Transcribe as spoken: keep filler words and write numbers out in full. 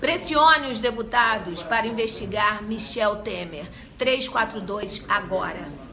Pressione os deputados para investigar Michel Temer. trezentos e quarenta e dois agora.